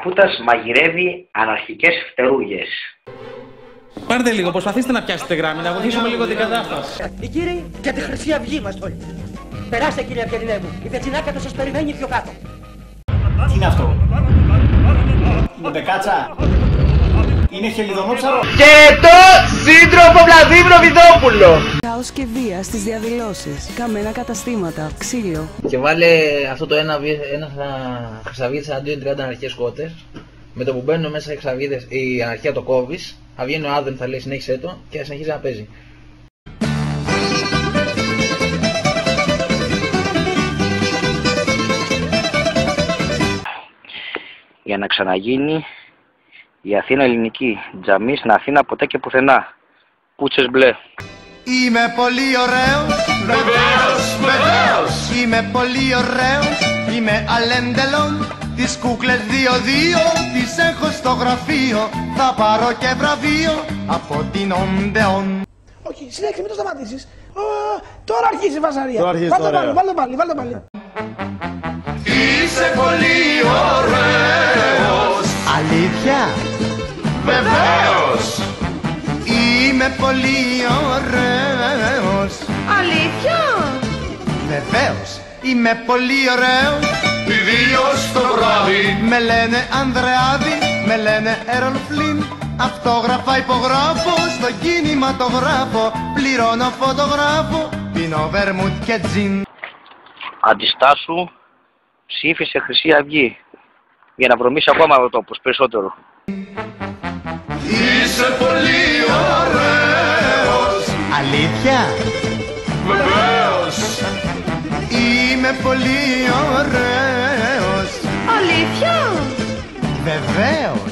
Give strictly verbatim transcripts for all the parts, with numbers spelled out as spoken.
Φούτας μαγειρεύει αναρχικές φτερούγες. Πάρτε λίγο, προσπαθήστε να πιάσετε γράμμη, να βοηθήσουμε λίγο την κατάσταση. Οι κύριοι για τη Χρυσή Αυγή είμαστε όλοι. Περάστε κύριε Αυγελινέ μου, η Βετσινάκα σας περιμένει πιο κάτω. Τι είναι αυτό? Είναι μπεκάτσα? Είναι χελιδονόψαρο? Και το σύντροφο Βλαδίμιο Βιδόπουλο! Χάος και βία στις διαδηλώσεις, καμένα καταστήματα, ξύλο. Και βάλε αυτό το ένα, ένα χρυσαυγίτες αντίον τριάντα αναρχικές κότες. Με το που μπαίνουν μέσα οι χρυσαυγίτες, η αναρχία το κόβεις. Θα βγαίνει ο Άδεν, θα λέει συνέχισε το και θα συνεχίζει να παίζει. Για να ξαναγίνει η Αθήνα ελληνική, τζαμί στην Αθήνα ποτέ και πουθενά. Κούτσες μπλε. Είμαι πολύ ωραίος, βεβαίως, βεβαίως. Είμαι πολύ ωραίος, είμαι αλέντελον. Τις κούκλες δύο-δύο τις έχω στο γραφείο. Θα πάρω και βραβείο από την Οντεόν. Όχι, συνέχισε, μην το σταματήσεις. Ω, τώρα αρχίζει η βαζαρία. Τώρα αρχίζει, βάλτε τώρα. πάλι, βάλτε πάλι, βάλτε πάλι. Είσαι πολύ ωραίος. Αλήθεια? Βεβαίως. Είμαι πολύ ωραίος. Αλήθεια? Βεβαίως. Είμαι πολύ ωραίος. Ιδίως το βράδυ. Με λένε Ανδρεάδη, με λένε Έρολ Φλίν. Αυτόγραφα υπογράφω, στο κινηματογράφο. Πληρώνω φωτογράφο, πίνω βερμούτ και τζιν. Αντιστάσου, ψήφισε Χρυσή Αυγή. Για να βρωμίσει ακόμα ο τόπος περισσότερο. Είσαι πολύ ωραίος. Αλήθεια? Βεβαίως. Είμαι πολύ ωραίος. Αλήθεια? Βεβαίως.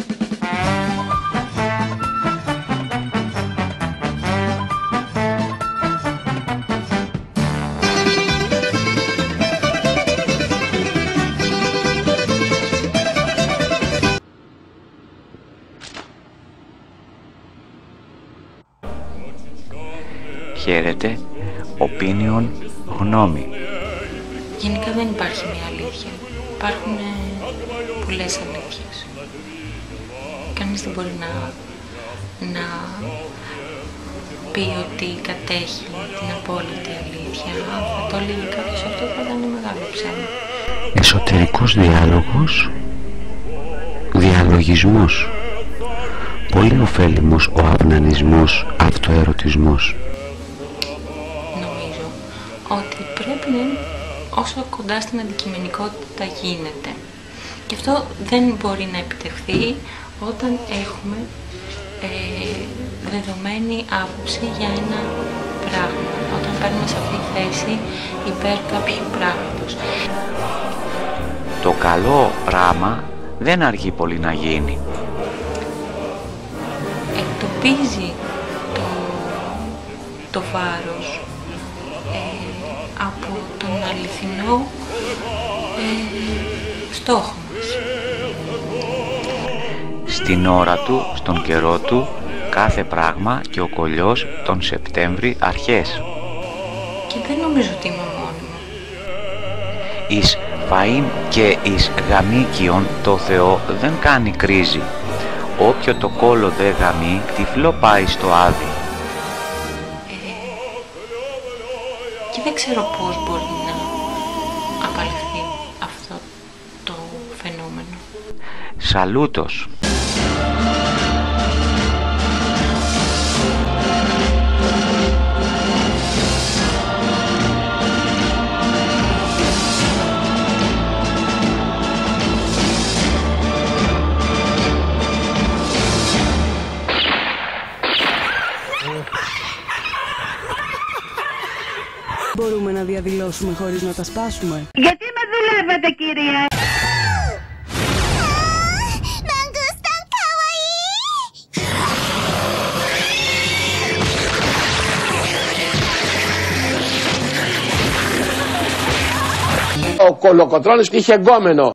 Χαίρετε, opinion, γνώμη. Γενικά δεν υπάρχει μια αλήθεια. Υπάρχουν ε, πολλές αλήθειες. Κανείς δεν μπορεί να, να πει ότι κατέχει την απόλυτη αλήθεια. Αν θα το έλεγε κάποιος αυτό θα ήταν μεγάλο ψέμα. Εσωτερικός διάλογος, διαλογισμός. Πολύ ωφέλιμος ο αυνανισμός, αυτοερωτισμός. Νομίζω ότι πρέπει να είναι όσο κοντά στην αντικειμενικότητα γίνεται. Και αυτό δεν μπορεί να επιτευχθεί όταν έχουμε ε, δεδομένη άποψη για ένα πράγμα. Όταν παίρνουμε σαφή θέση υπέρ κάποιου πράγματος. Το καλό πράγμα δεν αργεί πολύ να γίνει. Εκτοπίζει το, το βάρος ε, από τον αληθινό ε, στόχο μας. Στην ώρα του, στον καιρό του, κάθε πράγμα και ο κολλιός τον Σεπτέμβρη αρχές. Και δεν νομίζω ότι είμαι μόνη μου. Εις φαΐν και εις γαμίκιον το Θεό δεν κάνει κρίζη. Όποιο το κόλλο δε γαμεί, τυφλό πάει στο άδει. Ε, και δεν ξέρω πώς μπορεί να απαλληφθεί αυτό το φαινόμενο. Σαλούτος. Μπορούμε να διαδηλώσουμε χωρίς να τα σπάσουμε. Γιατί με δουλεύετε, κύριε? Ο Κολοκοτρώνης είχε εγκόμενο.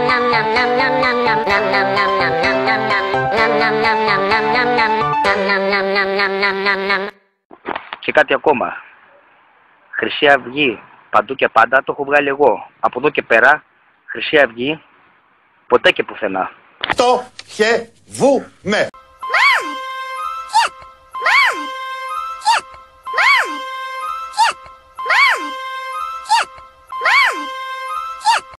Και κάτι ακόμα. Χρυσή Αυγή παντού και πάντα το έχω βγάλει εγώ. Από εδώ και πέρα, Χρυσή Αυγή ποτέ και πουθενά. Το χε βου με.